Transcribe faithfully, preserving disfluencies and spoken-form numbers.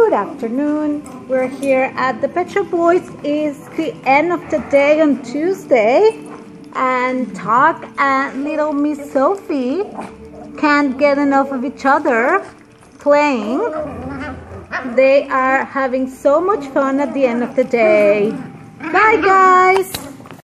Good afternoon. We're here at the Pet Shop Boys. It's the end of the day on Tuesday, and Talk and little Miss Sophie can't get enough of each other playing. They are having so much fun at the end of the day. Bye, guys.